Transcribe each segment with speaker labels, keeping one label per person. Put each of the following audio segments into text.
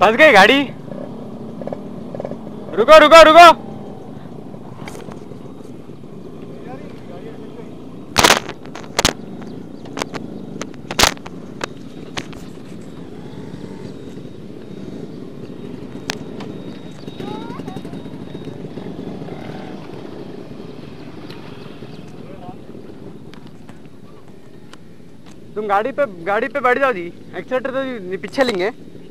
Speaker 1: फंस गई गाड़ी। रुको रुको रुको। तुम गाड़ी पे बैठ जाओ जी। एक्सीलेटर तो पीछे लेंगे।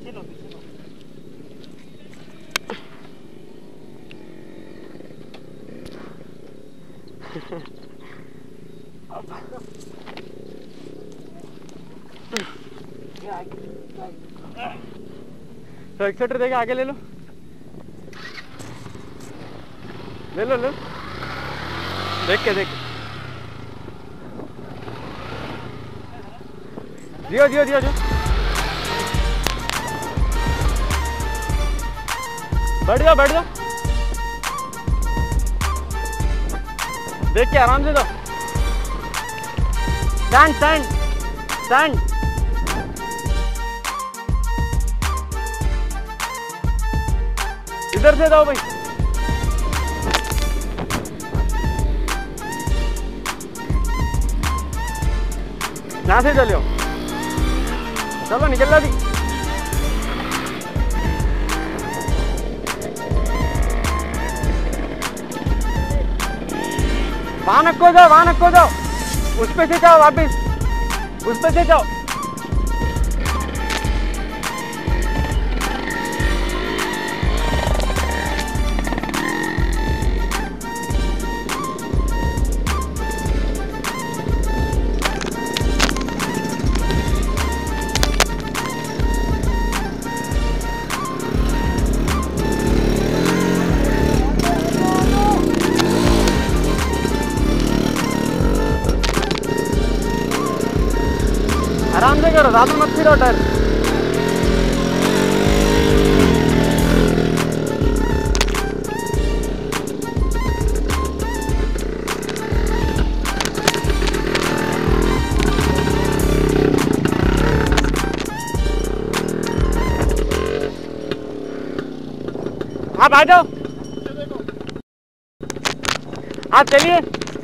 Speaker 1: तो एक्सीलेटर देके आगे ले लो। ले लो देख के दियो बैठ जाओ देख के आराम से दो। स्टैंड इधर से दो भाई। यहाँ से चलो निकल दी। वहां नक्को जाओ उस पे से जाओ, वापिस उस पे से जाओ। आराम से करो, ज्यादा मत फिरो टायर। आप आ जाओ, आप चलिए।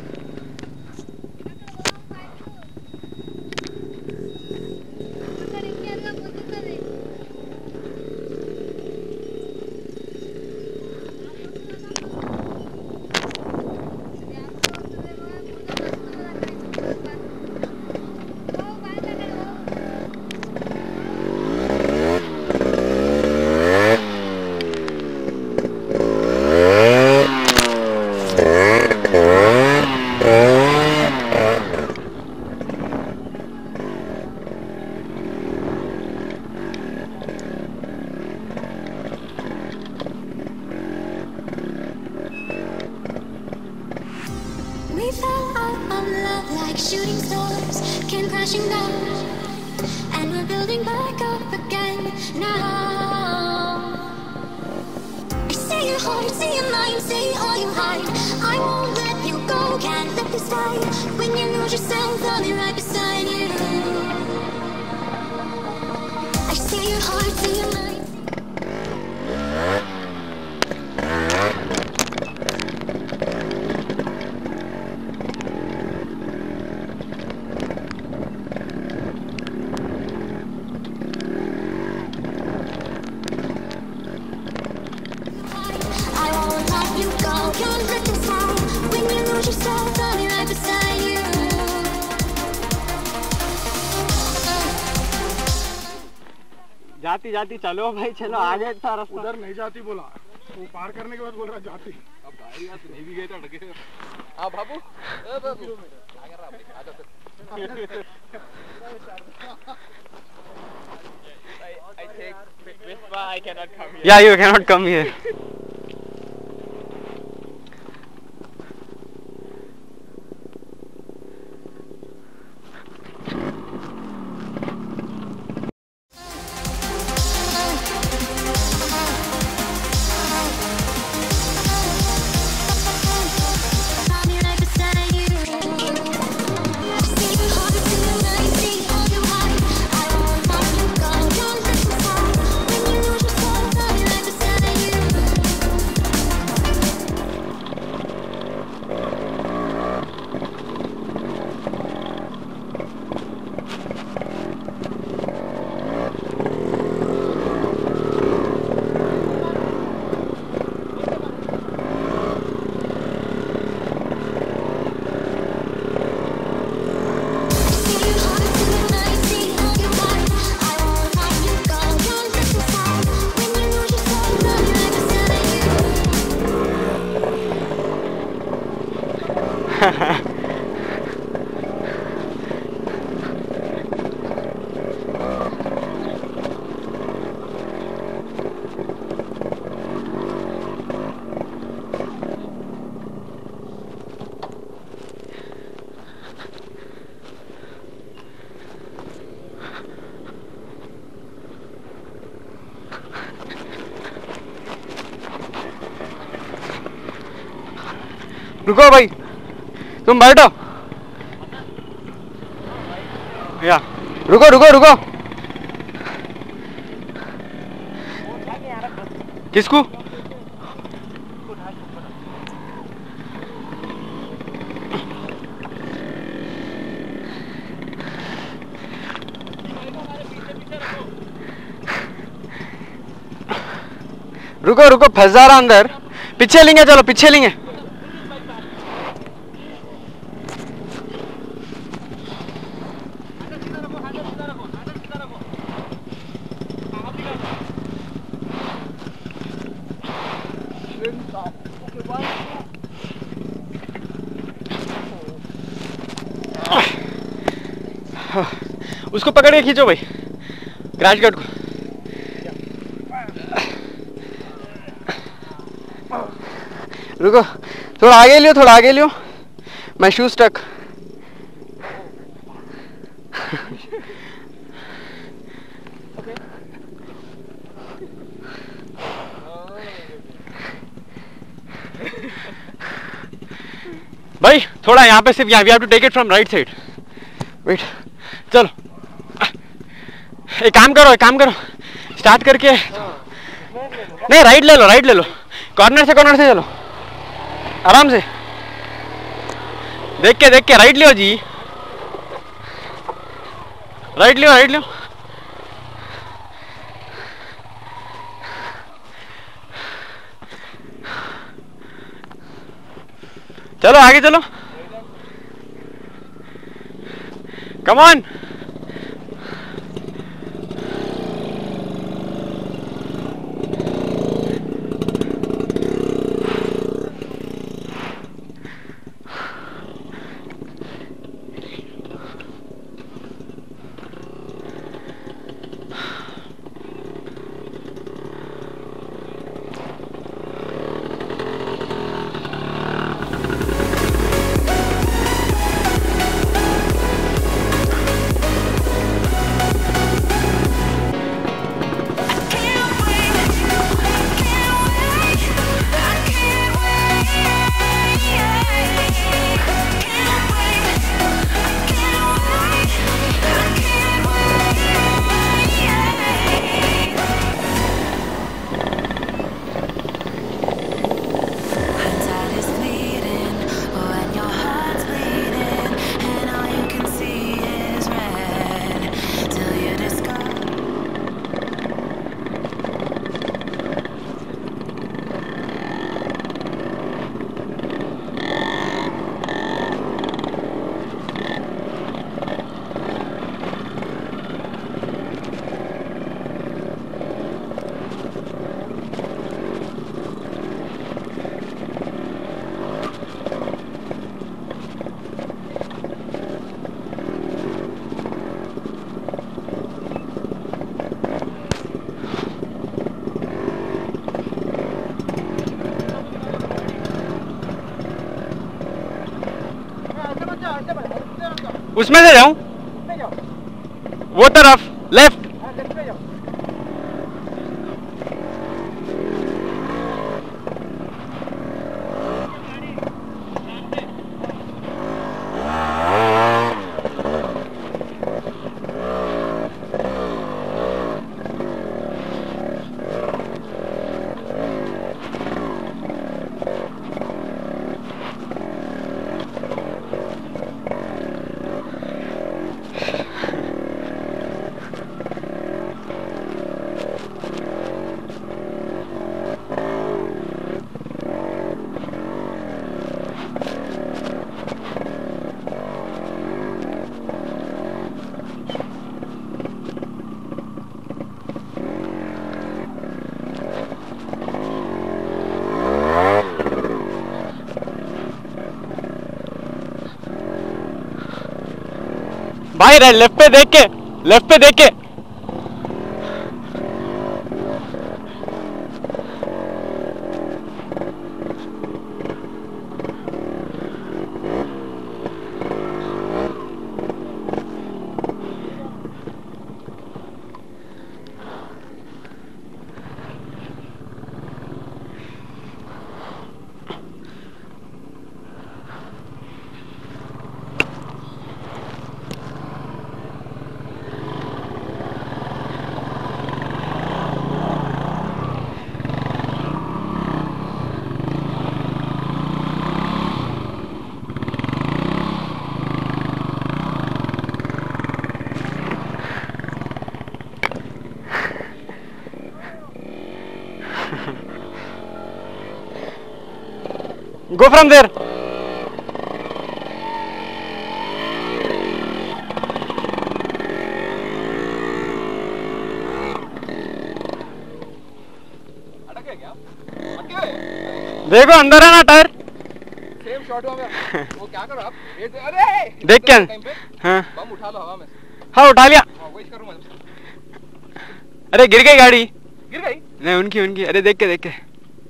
Speaker 2: We fell out of love like shooting stars, came crashing down, and we're building back up again now. I see your heart, see your mind, see all you hide. I won't let you go, can't let this die. When you lose yourself, I'll be right beside you. I see your heart, see your mind.
Speaker 1: जाती जाती चलो भाई, चलो आगे था रास्ता।
Speaker 3: उधर नहीं जाती बोला, वो पार करने के बाद बोल रहा जाती।
Speaker 4: अब भाई यार नहीं भी गए तो अटके। हाँ बाबू, ए बाबू, आगे रहा, आजा फिर। I take Vespa, I cannot come here.
Speaker 1: Yeah, you cannot come here. रुको भाई, तुम बैठो। या रुको रुको रुको। किसको? रुको रुको, फंस जा रहा अंदर। पीछे लेंगे, चलो पीछे लेंगे। उसको पकड़ के खींचो भाई, क्रैश गार्ड को। रुको, थोड़ा आगे लियो, थोड़ा आगे लियो। मैं शूज स्टक। भाई थोड़ा यहाँ पे सिर्फ, we have to take it from right side. Wait, चलो एक काम करो, स्टार्ट करके नहीं, राइट ले लो, कॉर्नर से चलो, आराम से देख के राइट लियो जी, राइट लियो। चलो आगे चलो, कम ऑन। उसमें से जाऊं, वो तरफ लेफ्ट। भाई लेफ्ट पे देख के, लेफ्ट पे देख के। Go from there. देखो अंदर है ना टायर।
Speaker 4: सेम शॉट हुआ मैं। वो क्या करो आप? अरे
Speaker 1: देख क्या? हाँ
Speaker 4: बम उठा लो हवा में।
Speaker 1: हाँ उठा लिया।
Speaker 4: वही करूँ मैं।
Speaker 1: अरे गिर गई गाड़ी।
Speaker 4: गिर गई?
Speaker 1: नहीं उनकी उनकी। अरे देख के देख के।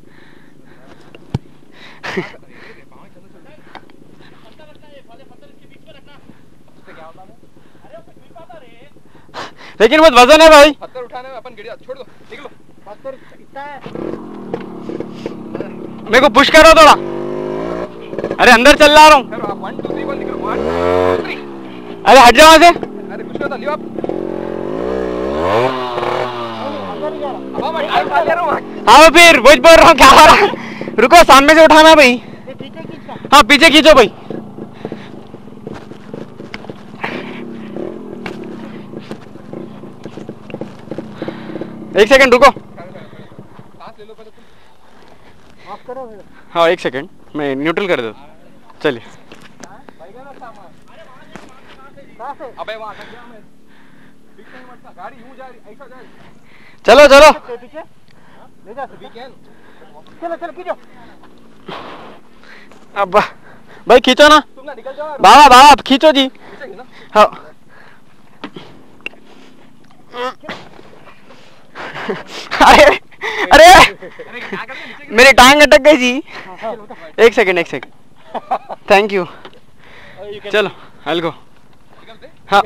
Speaker 1: लेकिन बहुत वजन है भाई।
Speaker 4: पत्थर उठाने में अपन गिर जाते। छोड़ दो, निकलो। पत्थर इतना है।
Speaker 1: मेरे को पुश करो थोड़ा। अरे अंदर चल रहा हूँ।
Speaker 4: 1 2 3 बोल निकलो। 1 2 3।
Speaker 1: अरे हट जाओ वहाँ से।
Speaker 4: अरे कुछ नहीं लियो आप। अब मैं टाइम खा ले रहा हूँ।
Speaker 1: हाँ फिर वही बोल रहा हूँ, क्या हो रहा है? रुको सामने से उठाना भाई। हाँ पीछे खींचो भाई। एक सेकंड रुको।
Speaker 4: सांस ले लो पहले तुम। ऑफ करो।
Speaker 1: हाँ एक सेकंड मैं न्यूट्रल कर देता हूँ। चलिए।
Speaker 4: अबे वहाँ अटक गया मैं। पीछे नहीं मरता। गाड़ी यूं जा रही, ऐसा जा रही।
Speaker 1: चलो चलो।
Speaker 4: पीछे ले जा वीकेंड। चलो चलो खींचो।
Speaker 1: अब भाई खींचो ना।
Speaker 4: तुम ना निकल जाओ।
Speaker 1: बाबा बाबा आप खींचो जी।
Speaker 4: खींचेंगे ना।
Speaker 1: हाँ। अरे अरे मेरी टांग अटक गई जी। एक सेकंड। Thank you. चलो I'll go। हाँ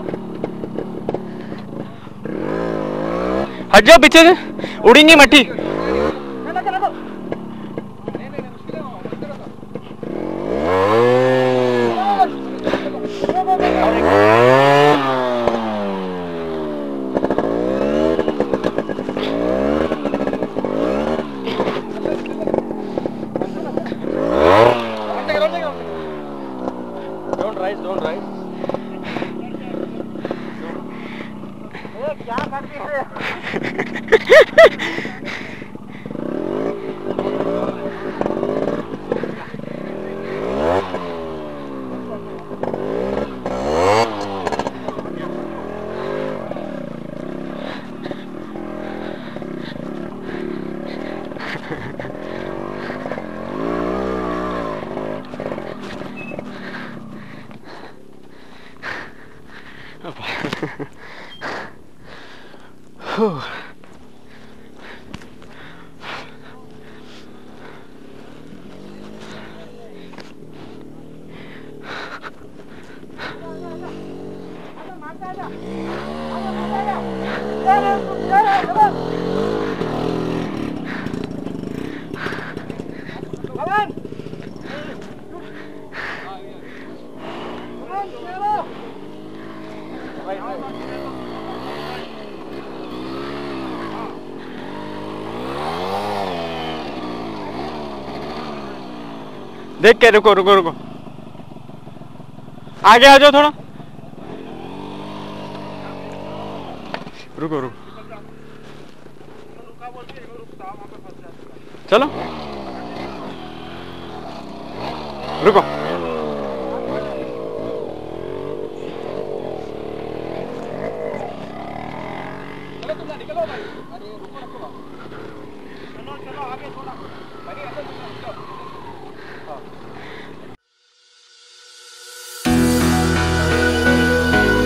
Speaker 1: हट जाओ पीछे से, उड़ेंगी मट्टी।
Speaker 4: Don't rise। क्या करती है?
Speaker 1: देख के रुको रुको रुको, आगे आ जाओ थोड़ा, रुको रुको, चलो रुको।
Speaker 4: चलो तुम ना निकलो भाई। अरे रुको रुको, चलो चलो आगे थोड़ा भाई, अंदर चलो। हाँ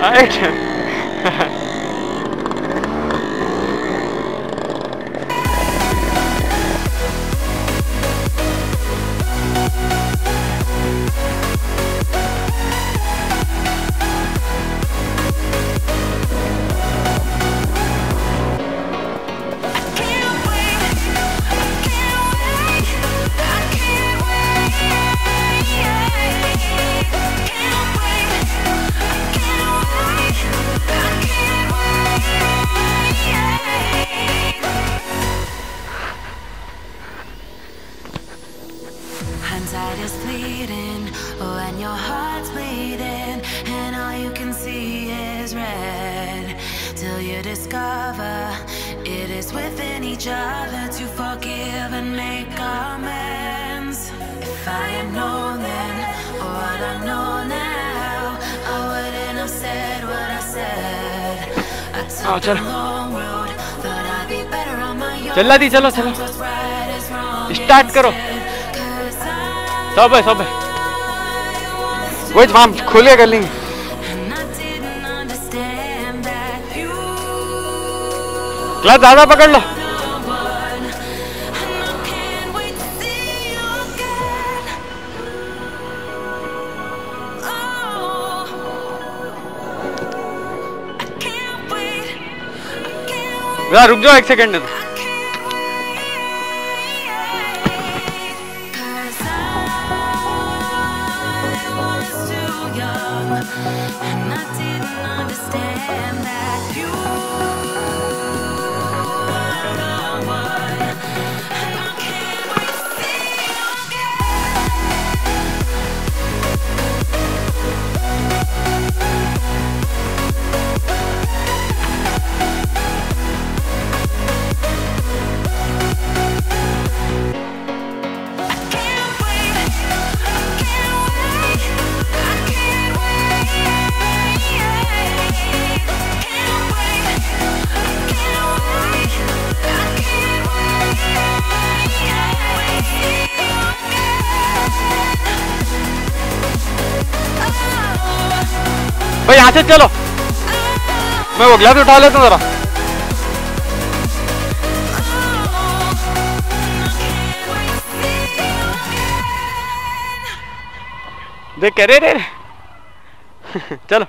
Speaker 1: Right?
Speaker 2: Hindsight is fleeting when your heart's bleeding and all you can see is red, till you discover it is within each other to forgive and make amends. If I had known then what I know now, I wouldn't have said what I said. I took the long road, thought I'd be better on my own.
Speaker 1: चल दी चलो चलो start करो सब है वही farm खोल के कर लेंगे क्लच ज्यादा पकड़ लो रुक जाओ एक सेकंड है भाई यहाँ से चलो मैं वो ग्लास उठा लेता हूँ जरा देख कह रहे चलो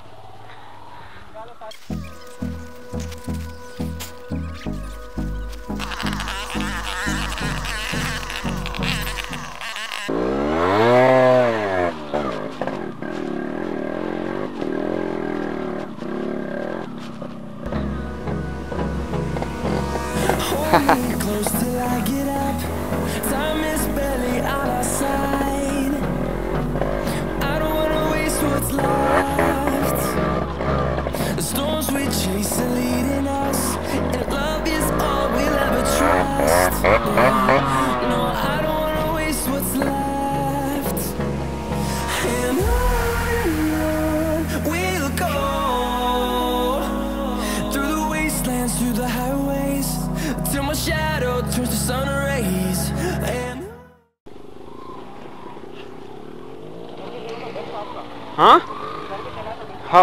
Speaker 5: Close till I get up. Time is barely on our side. I don't wanna waste what's left. The storms we chase are leading us, and love is all we'll ever trust. No, I don't wanna waste what's left. And on we'll go through the wastelands, through the highways, till my shadow turns to sun rays. And
Speaker 1: हाँ हाँ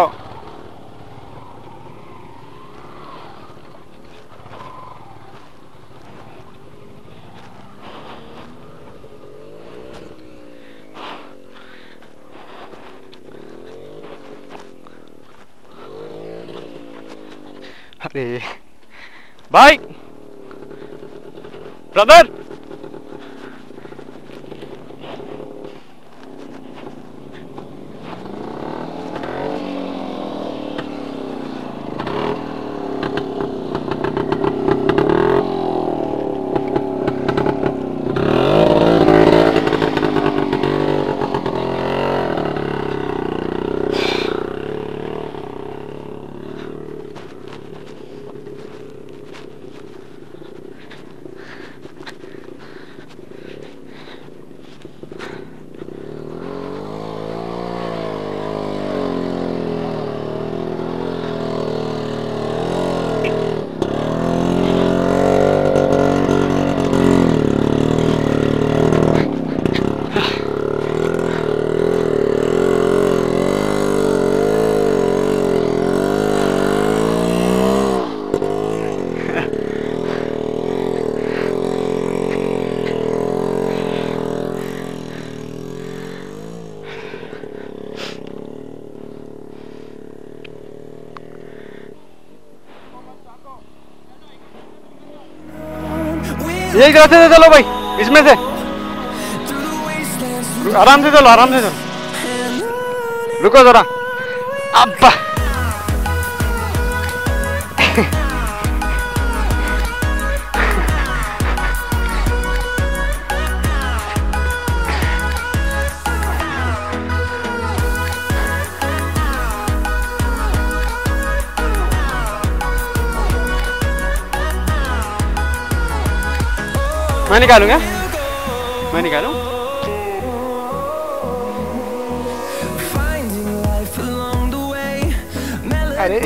Speaker 1: अरे भाई brother एक रास्ते से चलो भाई, इसमें से आराम से चलो, आराम से चलो, रुको जरा। अब्बा मैं निकालूंगा, मैं निकालूं। अरे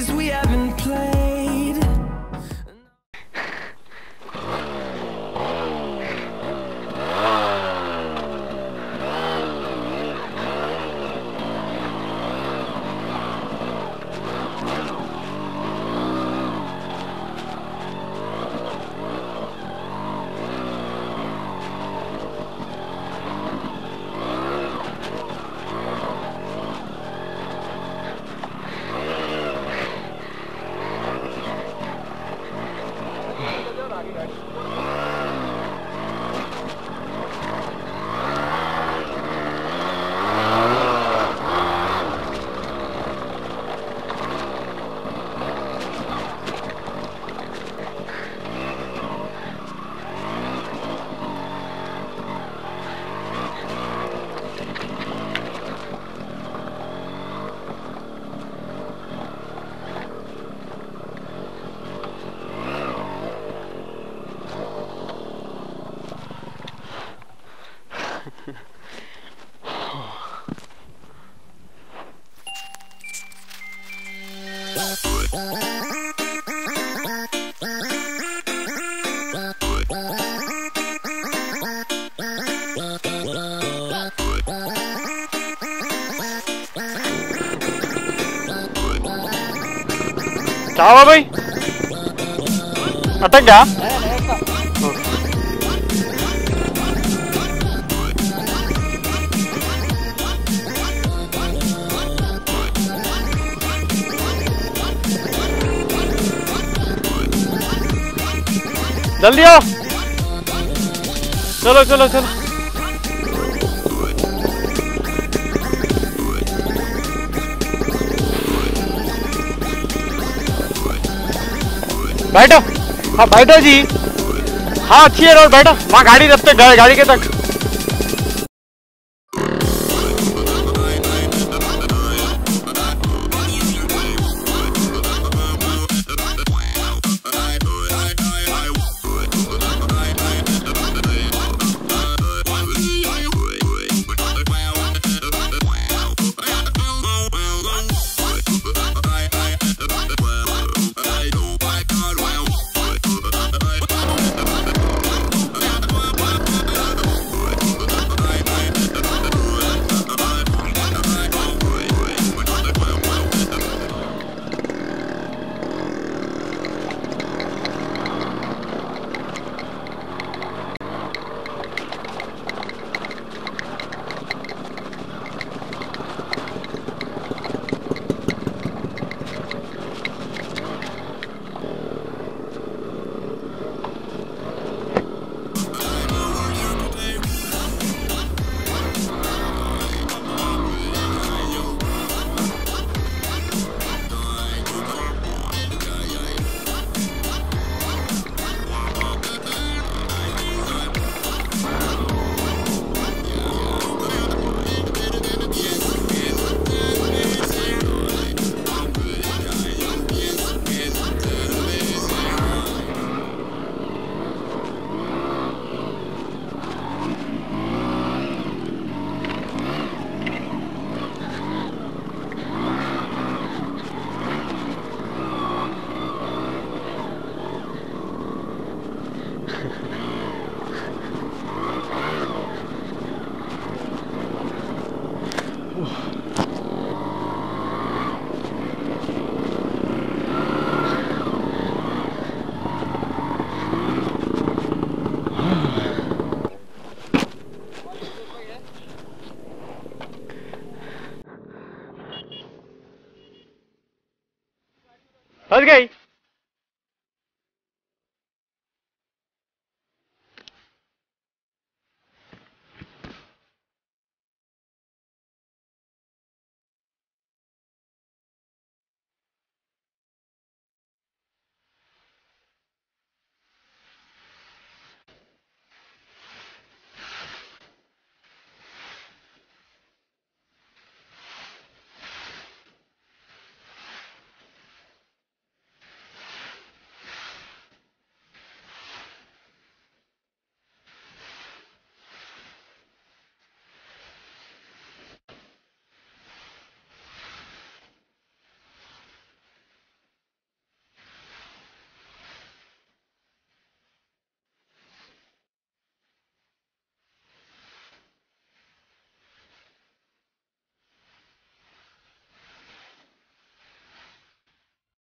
Speaker 1: क्या हुआ भाई, अटक गया? जल्दी आओ, चलो चलो चलो। बैठो, हाँ बैठो जी, हाँ अच्छी है रोड, बैठो वहाँ गाड़ी रखते, गाड़ी के तक।